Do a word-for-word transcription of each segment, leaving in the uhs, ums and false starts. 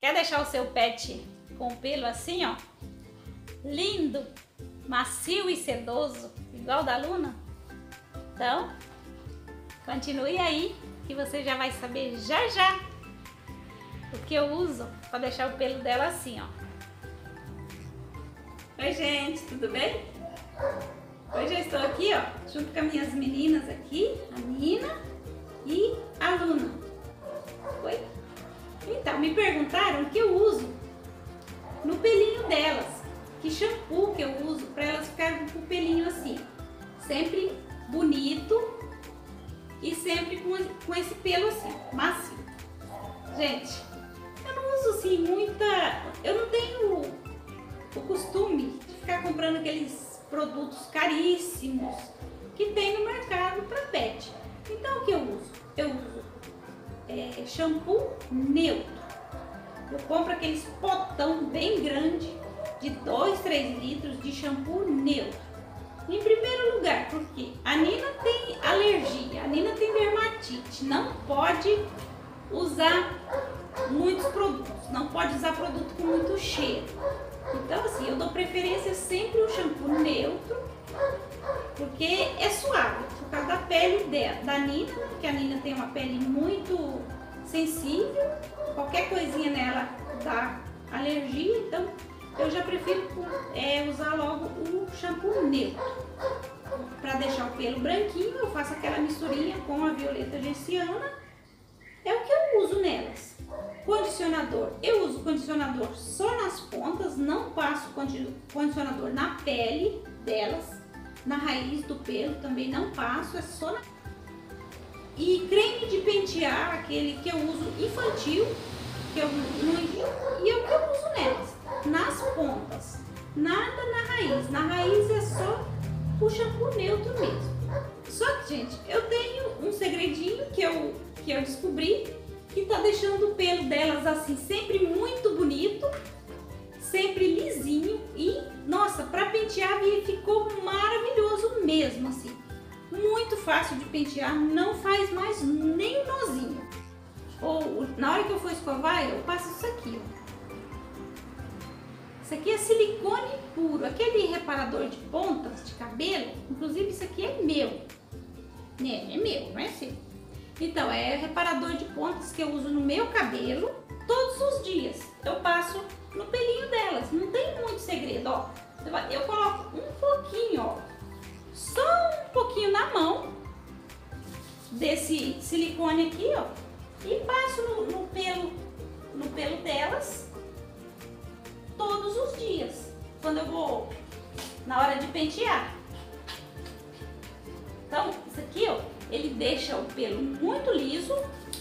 Quer deixar o seu pet com o pelo assim, ó, lindo, macio e sedoso, igual o da Luna? Então, continue aí que você já vai saber já já o que eu uso para deixar o pelo dela assim, ó. Oi, gente, tudo bem? Hoje eu estou aqui, ó, junto com as minhas meninas aqui, a Nina e a Luna. Oi? Então, me perguntaram o que eu uso no pelinho delas, que shampoo que eu uso para elas ficarem com o pelinho assim, sempre bonito e sempre com, com esse pelo assim, macio. Gente, eu não uso assim muita, eu não tenho o costume de ficar comprando aqueles produtos caríssimos que tem no mercado para pet. Então o que eu uso? Eu uso é, shampoo neutro. Eu compro aqueles potão bem grande de dois, três litros de shampoo neutro. Em primeiro lugar, porque a Nina tem alergia, a Nina tem dermatite, não pode usar muitos produtos, não pode usar produto com muito cheiro. Então assim, eu dou preferência sempre ao shampoo neutro, porque é suave, por causa da pele dela, da Nina, porque a Nina tem uma pele muito sensível, qualquer coisinha nela dá alergia, então eu já prefiro é, usar logo o shampoo neutro. Para deixar o pelo branquinho, eu faço aquela misturinha com a violeta genciana, é o que eu uso nelas. Condicionador, eu uso condicionador só nas pontas, não passo condicionador na pele delas, na raiz do pelo também não passo, é só na... E creme de pentear, aquele que eu uso infantil, que eu não envio, e é o que eu uso nelas, nas pontas, nada na raiz, na raiz é só o shampoo neutro mesmo. Só que, gente, eu tenho um segredinho que eu, que eu descobri, que tá deixando o pelo delas assim sempre muito bonito, sempre lisinho e, nossa, para pentear ficou maravilhoso mesmo, assim, muito fácil de pentear, não faz mais nem um nozinho. Ou na hora que eu for escovar, eu passo isso aqui, ó. Isso aqui é silicone puro, aquele reparador de pontas de cabelo, inclusive isso aqui é meu, né? É meu, não é seu. Então, é reparador de pontas que eu uso no meu cabelo todos os dias. Eu passo no pelinho delas, não tem muito segredo, ó. Eu coloco um pouquinho, ó, só um pouquinho na mão desse silicone aqui, ó, e passo no, no pelo, no pelo delas todos os dias, quando eu vou na hora de pentear. Então, isso aqui, ó, ele deixa o pelo muito liso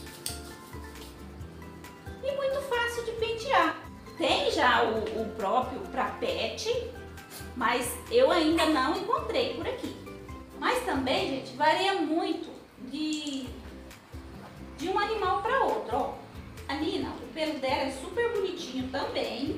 e muito fácil de pentear. Tem já o, o próprio para pet, mas eu ainda não encontrei por aqui. Mas também, gente, varia muito de, de um animal para outro. Ó, a Nina, o pelo dela é super bonitinho também,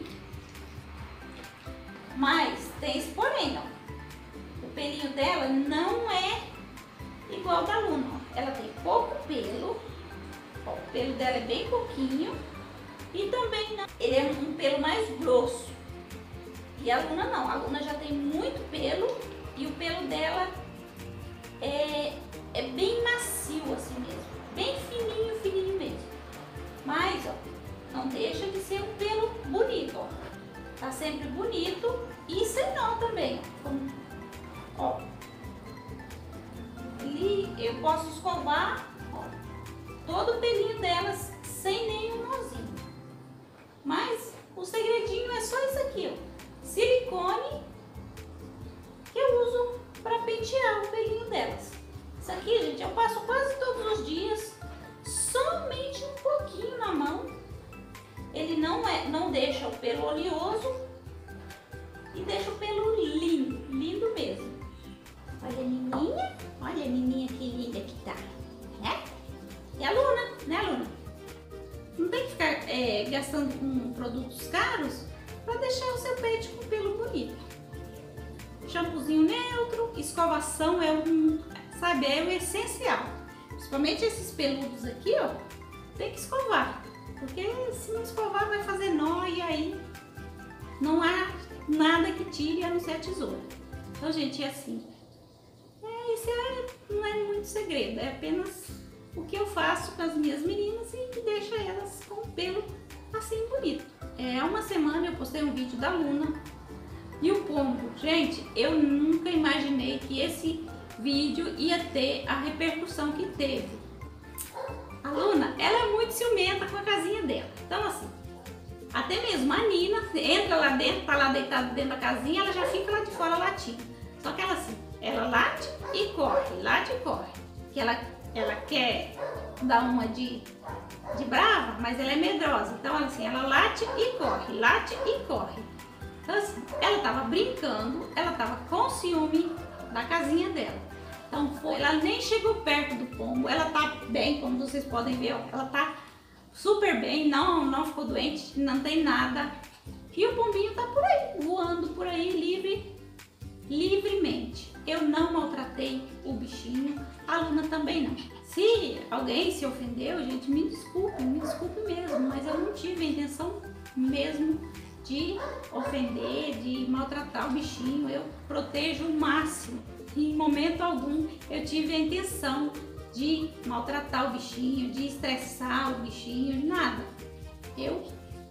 mas tem esse porém, ó. O pelinho dela não é igual ao da Luna, ó. Ela tem pouco pelo, ó, o pelo dela é bem pouquinho e também não, ele é um pelo mais grosso. E a Luna não, a Luna já tem muito pelo e o pelo dela é, é bem macio assim mesmo, bem fininho, fininho mesmo. Mas, ó, não deixa de ser um pelo bonito, ó. Tá sempre bonito e sem nó também, ó. Eu posso escovar, ó, todo o pelinho delas sem nenhum nozinho. Mas o segredinho é só isso aqui, ó, silicone, que eu uso para pentear o pelinho delas. Isso aqui, gente, eu passo quase todos os dias, somente um pouquinho na mão. Ele não, é, não deixa o pelo oleoso e deixa o pelo lindo, lindo mesmo. Olha a Nininha, olha a Nininha que linda que tá, né? E a Luna, né, Luna? Não tem que ficar é, gastando com produtos caros para deixar o seu pet com pelo bonito. Shampoozinho neutro, escovação é um, sabe, é o essencial. Principalmente esses peludos aqui, ó, tem que escovar, porque se não escovar vai fazer Não há nada que tire a não ser a tesoura. Então, gente, é assim. É, isso é, não é muito segredo, é apenas o que eu faço com as minhas meninas e que deixa elas com o pelo assim bonito. É, há uma semana eu postei um vídeo da Luna e o pombo. Gente, eu nunca imaginei que esse vídeo ia ter a repercussão que teve. A Luna, ela é muito ciumenta com a casinha dela. Então, assim, até mesmo a Nina entra lá dentro, tá lá deitada dentro da casinha, ela já fica lá de fora latindo. Só que ela assim, ela late e corre, late e corre. Que ela, ela quer dar uma de, de brava, mas ela é medrosa. Então, assim, ela late e corre, late e corre. Então, assim, ela tava brincando, ela tava com ciúme da casinha dela. Então, foi, ela nem chegou perto do pombo, ela tá bem, como vocês podem ver, ó, ela tá super bem, não, não ficou doente, não tem nada. E o pombinho tá por aí, voando por aí, livre, livremente. Eu não maltratei o bichinho, a Luna também não. Se alguém se ofendeu, gente, me desculpe, me desculpe mesmo, mas eu não tive a intenção mesmo de ofender, de maltratar o bichinho. Eu protejo o máximo. Em momento algum eu tive a intenção de maltratar o bichinho, de estressar o bichinho, nada. Eu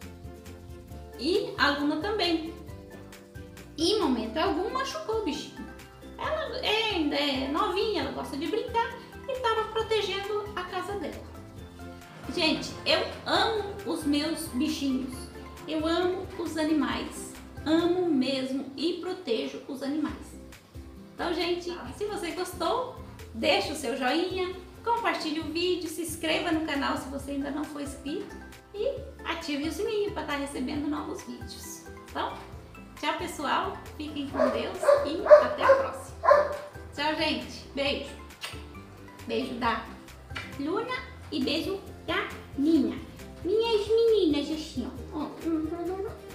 e a Luna também. Em momento algum machucou o bichinho. Ela é, ainda é novinha, ela gosta de brincar e estava protegendo a casa dela. Gente, eu amo os meus bichinhos. Eu amo os animais. Amo mesmo e protejo os animais. Então, gente, se você gostou, deixa o seu joinha, compartilhe o vídeo, se inscreva no canal se você ainda não for inscrito e ative o sininho para estar recebendo novos vídeos. Então, tchau pessoal, fiquem com Deus e até a próxima. Tchau, gente. Beijo. Beijo da Luna e beijo da Nina. Minhas meninas assim, ó.